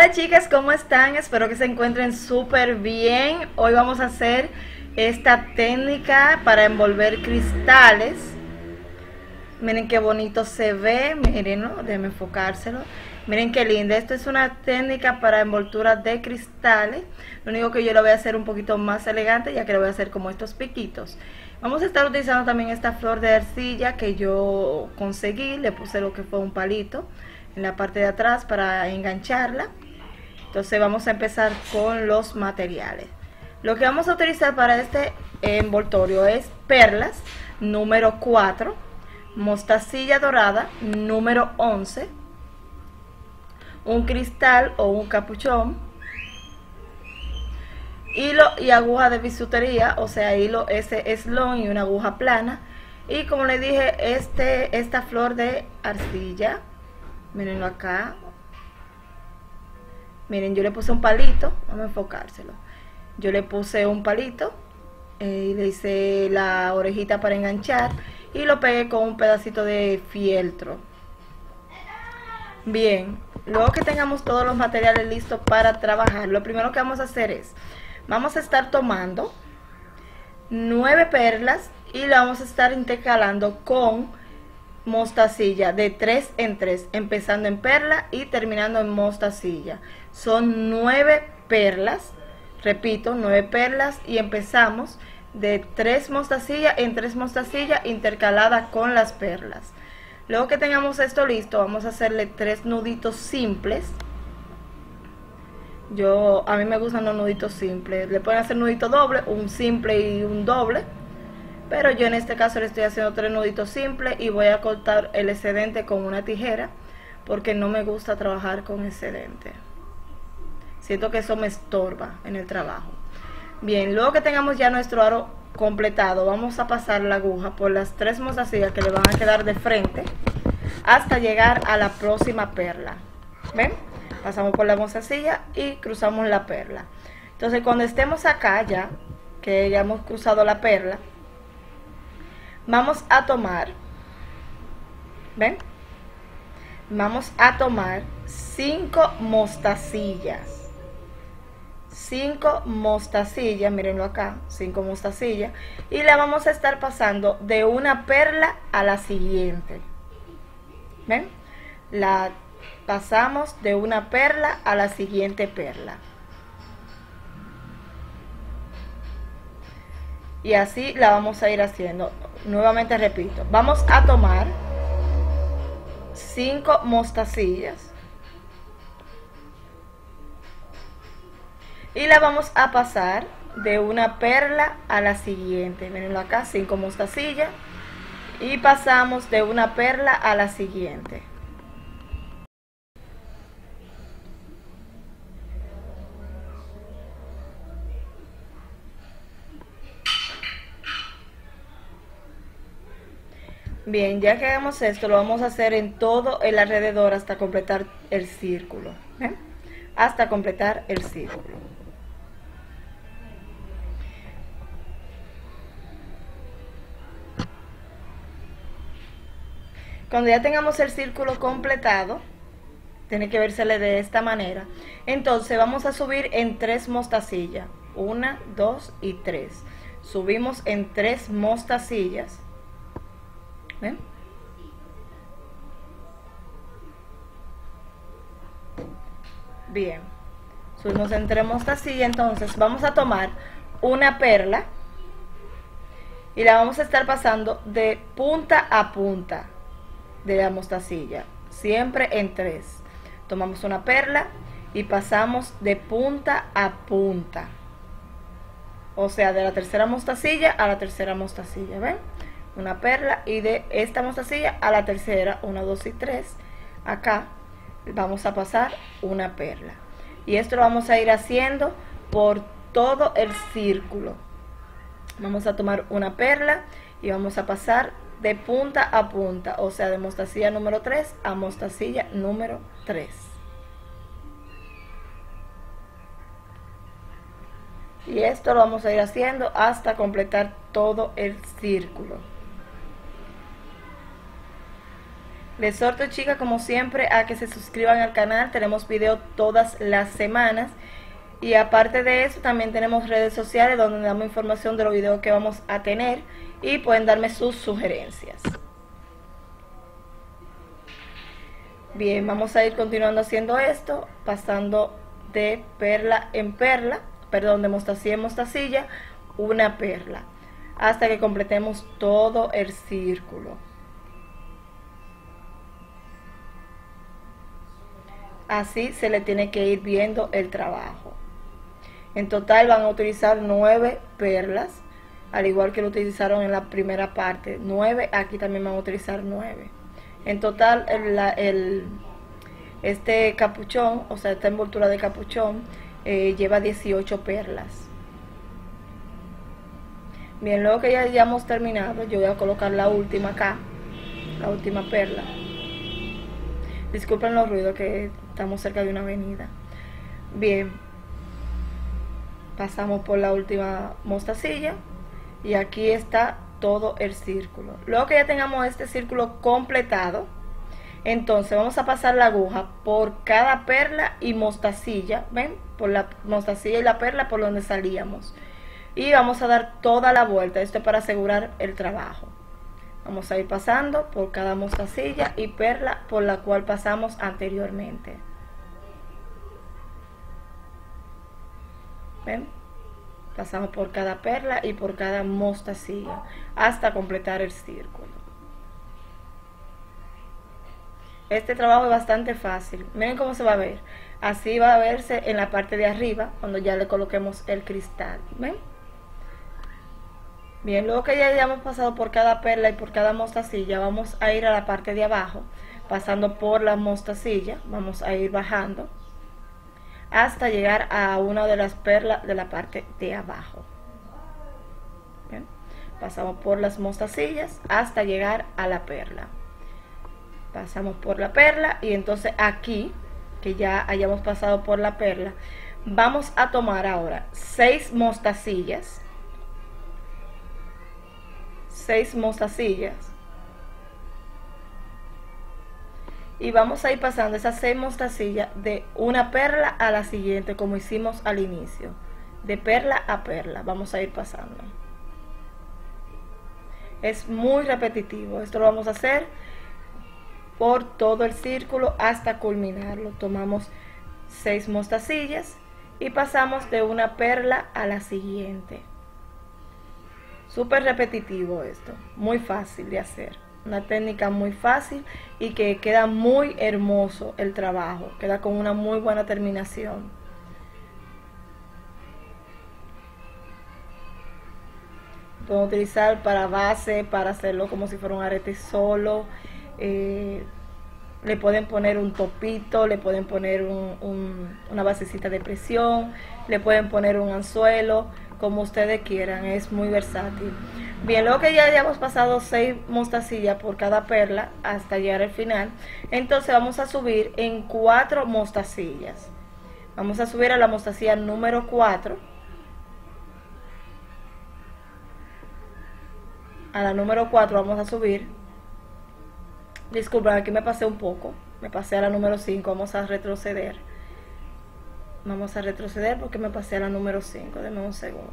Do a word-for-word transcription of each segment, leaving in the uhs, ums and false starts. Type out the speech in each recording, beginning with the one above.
Hola chicas, ¿cómo están? Espero que se encuentren súper bien. Hoy vamos a hacer esta técnica para envolver cristales. Miren qué bonito se ve, miren, ¿no? Déjenme enfocárselo. Miren qué linda, esto es una técnica para envoltura de cristales. Lo único que yo lo voy a hacer un poquito más elegante, ya que lo voy a hacer como estos piquitos. Vamos a estar utilizando también esta flor de arcilla que yo conseguí. Le puse lo que fue un palito en la parte de atrás para engancharla. Entonces vamos a empezar con los materiales. Lo que vamos a utilizar para este envoltorio es perlas número cuatro, mostacilla dorada número once, un cristal o un capuchón, hilo y aguja de bisutería, o sea, hilo ese slon y una aguja plana, y como les dije, este esta flor de arcilla. Mirenlo acá. Miren, yo le puse un palito, vamos a enfocárselo. Yo le puse un palito eh, y le hice la orejita para enganchar y lo pegué con un pedacito de fieltro. Bien, luego que tengamos todos los materiales listos para trabajar, lo primero que vamos a hacer es, vamos a estar tomando nueve perlas y la vamos a estar intercalando con mostacilla de tres en tres, empezando en perla y terminando en mostacilla. Son nueve perlas, repito, nueve perlas, y empezamos de tres mostacillas en tres mostacillas intercaladas con las perlas. Luego que tengamos esto listo, vamos a hacerle tres nuditos simples. Yo, a mí me gustan los nuditos simples. Le pueden hacer nudito doble, un simple y un doble, pero yo en este caso le estoy haciendo tres nuditos simples y voy a cortar el excedente con una tijera porque no me gusta trabajar con excedente. Siento que eso me estorba en el trabajo. Bien, luego que tengamos ya nuestro aro completado, vamos a pasar la aguja por las tres mostacillas que le van a quedar de frente hasta llegar a la próxima perla. ¿Ven? Pasamos por la mostacilla y cruzamos la perla. Entonces cuando estemos acá ya, que ya hemos cruzado la perla, vamos a tomar, ¿ven? Vamos a tomar cinco mostacillas. Cinco mostacillas, mírenlo acá, cinco mostacillas. Y la vamos a estar pasando de una perla a la siguiente. ¿Ven? La pasamos de una perla a la siguiente perla. Y así la vamos a ir haciendo. Nuevamente repito, vamos a tomar cinco mostacillas y la vamos a pasar de una perla a la siguiente. Mirenlo acá, cinco mostacillas y pasamos de una perla a la siguiente. Bien, ya que hagamos esto, lo vamos a hacer en todo el alrededor hasta completar el círculo. ¿Ven? Hasta completar el círculo. Cuando ya tengamos el círculo completado, tiene que vérsele de esta manera. Entonces vamos a subir en tres mostacillas. Una, dos y tres. Subimos en tres mostacillas. ¿Ven? Bien, subimos entre mostacilla. Entonces vamos a tomar una perla y la vamos a estar pasando de punta a punta de la mostacilla, siempre en tres. Tomamos una perla y pasamos de punta a punta, o sea, de la tercera mostacilla a la tercera mostacilla. ¿Ven? Una perla y de esta mostacilla a la tercera, una, dos y tres. Acá vamos a pasar una perla y esto lo vamos a ir haciendo por todo el círculo. Vamos a tomar una perla y vamos a pasar de punta a punta, o sea, de mostacilla número tres a mostacilla número tres. Y esto lo vamos a ir haciendo hasta completar todo el círculo. Les exhorto, chicas, como siempre, a que se suscriban al canal. Tenemos videos todas las semanas. Y aparte de eso, también tenemos redes sociales donde damos información de los videos que vamos a tener. Y pueden darme sus sugerencias. Bien, vamos a ir continuando haciendo esto, pasando de perla en perla, perdón, de mostacilla en mostacilla, una perla, hasta que completemos todo el círculo. Así se le tiene que ir viendo el trabajo. En total van a utilizar nueve perlas, al igual que lo utilizaron en la primera parte. Nueve, aquí también van a utilizar nueve. En total, el, el, este capuchón, o sea, esta envoltura de capuchón, eh, lleva dieciocho perlas. Bien, luego que ya hayamos terminado, yo voy a colocar la última acá, la última perla. Disculpen los ruidos, que estamos cerca de una avenida. Bien, pasamos por la última mostacilla y aquí está todo el círculo. Luego que ya tengamos este círculo completado, entonces vamos a pasar la aguja por cada perla y mostacilla, ven, por la mostacilla y la perla por donde salíamos, y vamos a dar toda la vuelta. Esto es para asegurar el trabajo. Vamos a ir pasando por cada mostacilla y perla por la cual pasamos anteriormente. ¿Ven? Pasamos por cada perla y por cada mostacilla hasta completar el círculo. Este trabajo es bastante fácil. Miren cómo se va a ver. Así va a verse en la parte de arriba cuando ya le coloquemos el cristal. ¿Ven? Bien, luego que ya hayamos pasado por cada perla y por cada mostacilla, vamos a ir a la parte de abajo, pasando por la mostacilla. Vamos a ir bajando hasta llegar a una de las perlas de la parte de abajo. Bien, pasamos por las mostacillas hasta llegar a la perla. Pasamos por la perla y entonces aquí, que ya hayamos pasado por la perla, vamos a tomar ahora seis mostacillas. Seis mostacillas. Y vamos a ir pasando esas seis mostacillas de una perla a la siguiente, como hicimos al inicio, de perla a perla vamos a ir pasando. Es muy repetitivo. Esto lo vamos a hacer por todo el círculo hasta culminarlo. Tomamos seis mostacillas y pasamos de una perla a la siguiente. Súper repetitivo esto, muy fácil de hacer. Una técnica muy fácil y que queda muy hermoso el trabajo, queda con una muy buena terminación. Pueden utilizar para base, para hacerlo como si fuera un arete solo. Eh, le pueden poner un topito, le pueden poner un, un, una basecita de presión, le pueden poner un anzuelo, como ustedes quieran. Es muy versátil. Bien, luego que ya hayamos pasado seis mostacillas por cada perla hasta llegar al final, entonces vamos a subir en cuatro mostacillas. Vamos a subir a la mostacilla número cuatro, a la número cuatro vamos a subir. Disculpen, aquí me pasé un poco, me pasé a la número cinco. Vamos a retroceder. Vamos a retroceder porque me pasé a la número cinco. Denme un segundo.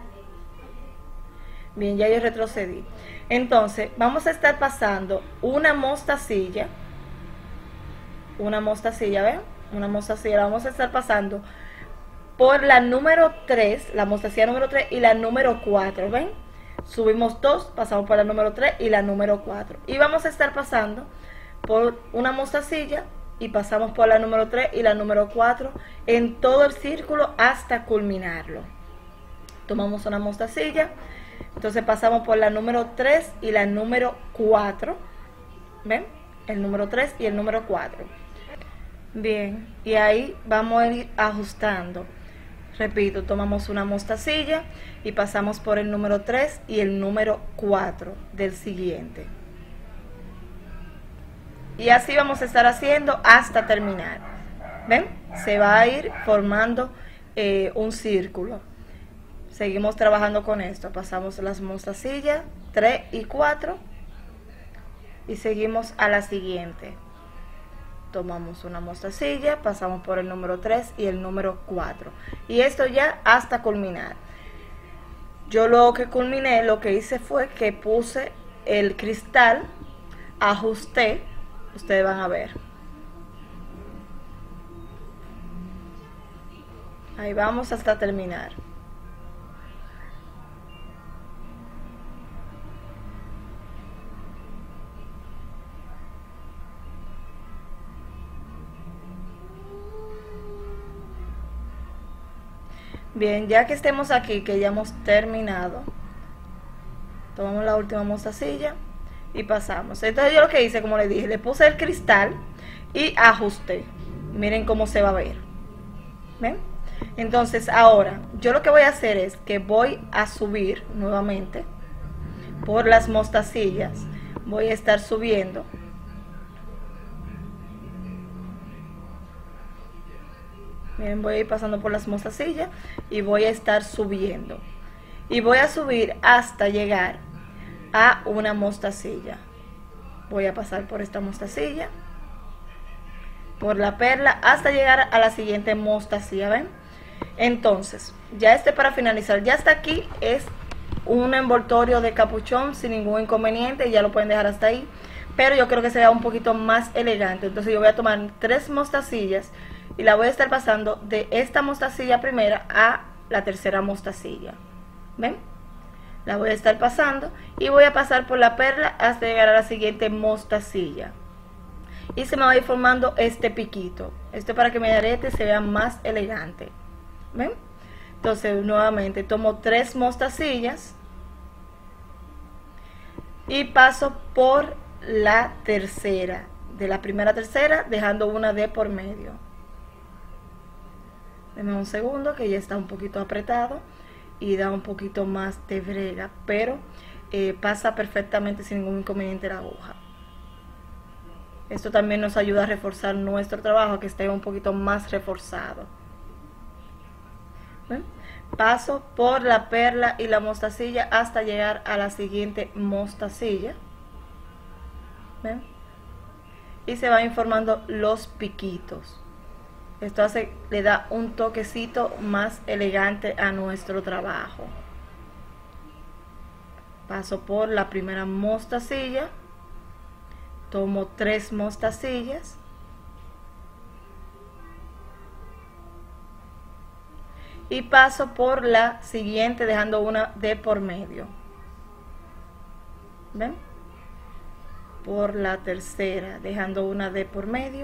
Bien, ya yo retrocedí. Entonces vamos a estar pasando una mostacilla, una mostacilla, ¿ven? Una mostacilla, la vamos a estar pasando por la número tres, la mostacilla número tres y la número cuatro, ¿ven? Subimos dos, pasamos por la número tres y la número cuatro. Y vamos a estar pasando por una mostacilla y pasamos por la número tres y la número cuatro en todo el círculo hasta culminarlo. Tomamos una mostacilla, entonces pasamos por la número tres y la número cuatro. ¿Ven? El número tres y el número cuatro. Bien, y ahí vamos a ir ajustando. Repito, tomamos una mostacilla y pasamos por el número tres y el número cuatro del siguiente. Y así vamos a estar haciendo hasta terminar. ¿Ven? Se va a ir formando eh, un círculo. Seguimos trabajando con esto. Pasamos las mostacillas tres y cuatro. y seguimos a la siguiente. Tomamos una mostacilla, pasamos por el número tres y el número cuatro, y esto ya hasta culminar. Yo luego que culminé, lo que hice fue que puse el cristal, ajusté, ustedes van a ver. Ahí vamos hasta terminar. Bien, ya que estemos aquí, que ya hemos terminado, tomamos la última mostacilla y pasamos. Entonces yo lo que hice, como les dije, le puse el cristal y ajusté. Miren cómo se va a ver. ¿Ven? Entonces ahora, yo lo que voy a hacer es que voy a subir nuevamente por las mostacillas. Voy a estar subiendo. Miren, voy a ir pasando por las mostacillas y voy a estar subiendo. Y voy a subir hasta llegar a una mostacilla. Voy a pasar por esta mostacilla, por la perla, hasta llegar a la siguiente mostacilla, ¿ven? Entonces, ya este para finalizar, ya hasta aquí es un envoltorio de capuchón sin ningún inconveniente, ya lo pueden dejar hasta ahí. Pero yo creo que sea un poquito más elegante, entonces yo voy a tomar tres mostacillas y la voy a estar pasando de esta mostacilla primera a la tercera mostacilla. ¿Ven? La voy a estar pasando y voy a pasar por la perla hasta llegar a la siguiente mostacilla. Y se me va a ir formando este piquito. Esto para que mi arete se vea más elegante. ¿Ven? Entonces nuevamente tomo tres mostacillas y paso por la tercera. De la primera a tercera, dejando una de por medio. Denme un segundo que ya está un poquito apretado y da un poquito más de brega, pero eh, pasa perfectamente sin ningún inconveniente la aguja. Esto también nos ayuda a reforzar nuestro trabajo, que esté un poquito más reforzado. ¿Ven? Paso por la perla y la mostacilla hasta llegar a la siguiente mostacilla. ¿Ven? Y se van formando los piquitos. Esto hace, le da un toquecito más elegante a nuestro trabajo. Paso por la primera mostacilla, tomo tres mostacillas y paso por la siguiente dejando una de por medio. ¿Ven? Por la tercera dejando una de por medio.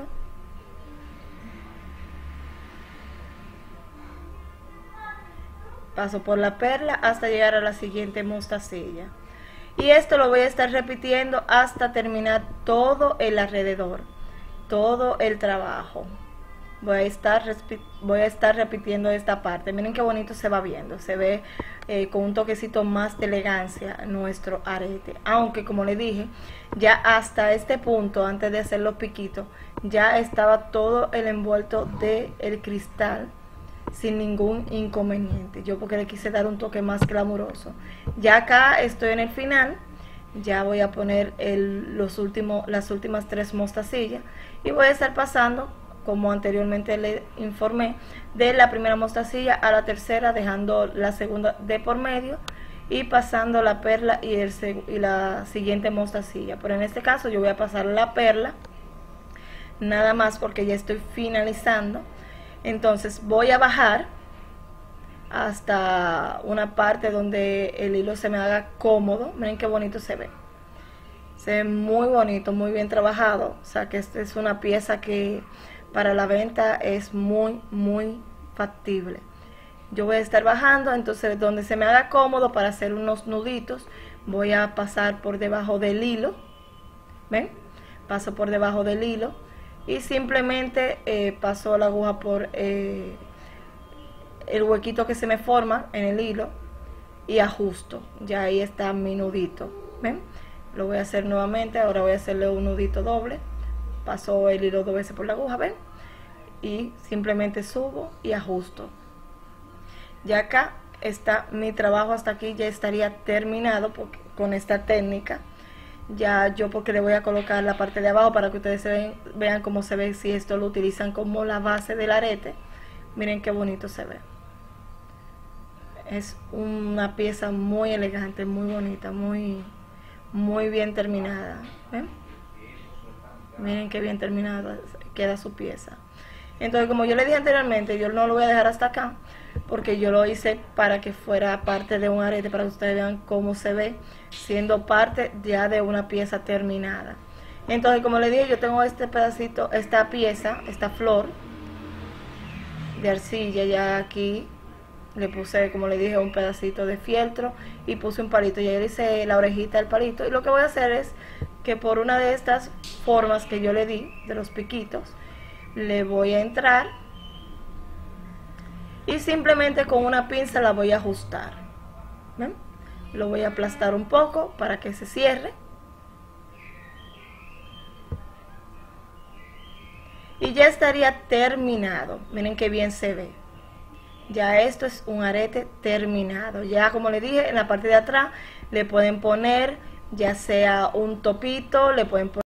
Paso por la perla hasta llegar a la siguiente mostacilla. Y esto lo voy a estar repitiendo hasta terminar todo el alrededor, todo el trabajo. Voy a estar, voy a estar repitiendo esta parte. Miren qué bonito se va viendo. Se ve eh, con un toquecito más de elegancia nuestro arete. Aunque, como le dije, ya hasta este punto, antes de hacer los piquitos, ya estaba todo el envuelto del cristal sin ningún inconveniente. Yo porque le quise dar un toque más glamuroso. Ya acá estoy en el final. Ya voy a poner el, los últimos, las últimas tres mostacillas y voy a estar pasando, como anteriormente le informé, de la primera mostacilla a la tercera, dejando la segunda de por medio y pasando la perla y, el, y la siguiente mostacilla. Pero en este caso yo voy a pasar la perla nada más porque ya estoy finalizando. Entonces voy a bajar hasta una parte donde el hilo se me haga cómodo. Miren qué bonito se ve. Se ve muy bonito, muy bien trabajado. O sea que esta es una pieza que para la venta es muy, muy factible. Yo voy a estar bajando, entonces donde se me haga cómodo para hacer unos nuditos, voy a pasar por debajo del hilo. ¿Ven? Paso por debajo del hilo y simplemente eh, paso la aguja por eh, el huequito que se me forma en el hilo y ajusto. Ya ahí está mi nudito. ¿Ven? Lo voy a hacer nuevamente. Ahora voy a hacerle un nudito doble. Paso el hilo dos veces por la aguja, ¿ven? Y simplemente subo y ajusto. Ya acá está mi trabajo. Hasta aquí ya estaría terminado porque, con esta técnica. Ya yo porque le voy a colocar la parte de abajo para que ustedes se ven, vean cómo se ve si esto lo utilizan como la base del arete. Miren qué bonito se ve. Es una pieza muy elegante, muy bonita, muy, muy bien terminada. ¿Ven? Miren qué bien terminada queda su pieza. Entonces, como yo le dije anteriormente, yo no lo voy a dejar hasta acá, porque yo lo hice para que fuera parte de un arete, para que ustedes vean cómo se ve, siendo parte ya de una pieza terminada. Entonces, como le dije, yo tengo este pedacito, esta pieza, esta flor de arcilla ya aquí. Le puse, como le dije, un pedacito de fieltro y puse un palito. Ya le hice la orejita del palito. Y lo que voy a hacer es que por una de estas formas que yo le di, de los piquitos, le voy a entrar y simplemente con una pinza la voy a ajustar. ¿Ven? Lo voy a aplastar un poco para que se cierre. Y ya estaría terminado. Miren qué bien se ve. Ya esto es un arete terminado. Ya como les dije, en la parte de atrás le pueden poner ya sea un topito, le pueden poner